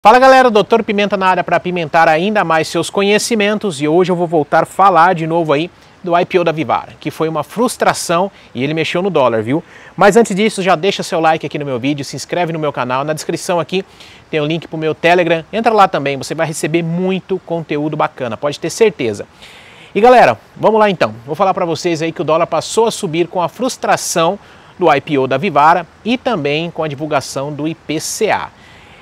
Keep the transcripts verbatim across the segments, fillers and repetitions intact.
Fala galera, doutor Pimenta na área para apimentar ainda mais seus conhecimentos e hoje eu vou voltar a falar de novo aí do I P O da Vivara, que foi uma frustração e ele mexeu no dólar, viu? Mas antes disso, já deixa seu like aqui no meu vídeo, se inscreve no meu canal, na descrição aqui tem o link para o meu Telegram, entra lá também, você vai receber muito conteúdo bacana, pode ter certeza. E galera, vamos lá então, vou falar para vocês aí que o dólar passou a subir com a frustração do I P O da Vivara e também com a divulgação do I P C A.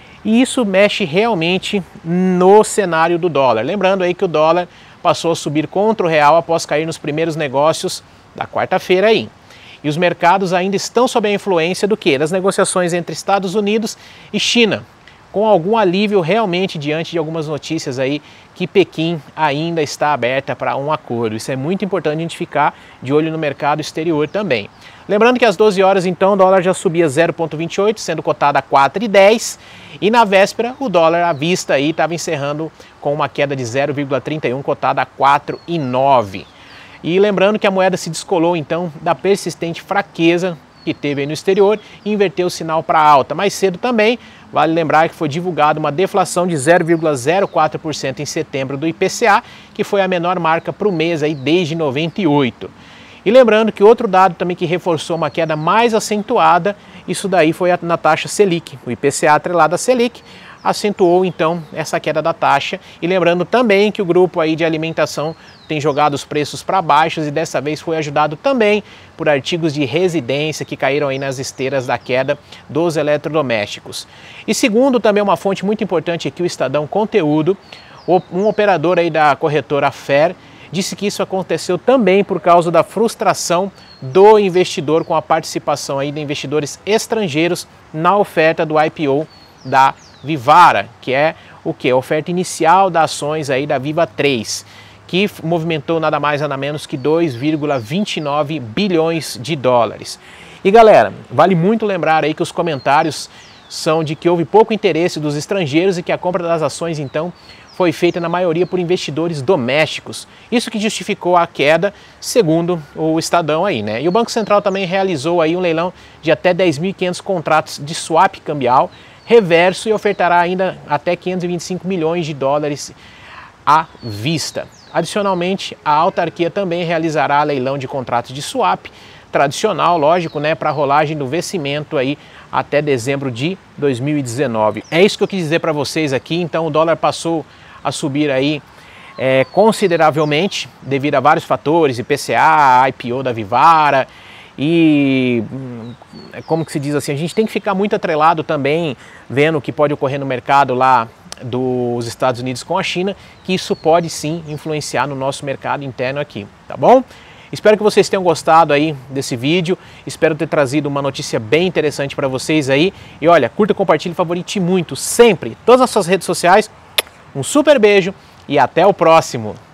E isso mexe realmente no cenário do dólar. Lembrando aí que o dólar passou a subir contra o real após cair nos primeiros negócios da quarta-feira aí. E os mercados ainda estão sob a influência do quê? Das negociações entre Estados Unidos e China, com algum alívio realmente diante de algumas notícias aí que Pequim ainda está aberta para um acordo. Isso é muito importante a gente ficar de olho no mercado exterior também. Lembrando que às doze horas então o dólar já subia zero vírgula vinte e oito, sendo cotado a quatro reais e dez, e na véspera o dólar à vista aí estava encerrando com uma queda de zero vírgula trinta e um, cotada a quatro reais e nove. E lembrando que a moeda se descolou então da persistente fraqueza que teve aí no exterior e inverteu o sinal para alta. Mais cedo também, vale lembrar que foi divulgada uma deflação de zero vírgula zero quatro por cento em setembro do I P C A, que foi a menor marca para o mês aí desde noventa e oito. E lembrando que outro dado também que reforçou uma queda mais acentuada, isso daí foi na taxa Selic. O I P C A atrelado à Selic acentuou então essa queda da taxa. E lembrando também que o grupo aí de alimentação tem jogado os preços para baixo e dessa vez foi ajudado também por artigos de residência que caíram aí nas esteiras da queda dos eletrodomésticos. E segundo também uma fonte muito importante aqui, o Estadão Conteúdo, um operador aí da corretora Fair, disse que isso aconteceu também por causa da frustração do investidor com a participação aí de investidores estrangeiros na oferta do I P O da Vivara, que é o que? A oferta inicial das ações aí da Viva três, que movimentou nada mais nada menos que dois vírgula vinte e nove bilhões de dólares. E galera, vale muito lembrar aí que os comentários são de que houve pouco interesse dos estrangeiros e que a compra das ações então foi feita na maioria por investidores domésticos. Isso que justificou a queda, segundo o Estadão aí, né? E o Banco Central também realizou aí um leilão de até dez mil e quinhentos contratos de swap cambial reverso e ofertará ainda até quinhentos e vinte e cinco milhões de dólares à vista. Adicionalmente, a autarquia também realizará leilão de contratos de swap tradicional, lógico, né, para a rolagem do vencimento aí até dezembro de dois mil e dezenove. É isso que eu quis dizer para vocês aqui. Então o dólar passou a subir aí é, consideravelmente devido a vários fatores, I P C A, I P O da Vivara e como que se diz assim, a gente tem que ficar muito atrelado também vendo o que pode ocorrer no mercado lá dos Estados Unidos com a China, que isso pode sim influenciar no nosso mercado interno aqui, tá bom? Espero que vocês tenham gostado aí desse vídeo, espero ter trazido uma notícia bem interessante para vocês aí. E olha, curta, compartilhe, favorite muito, sempre, todas as suas redes sociais. Um super beijo e até o próximo!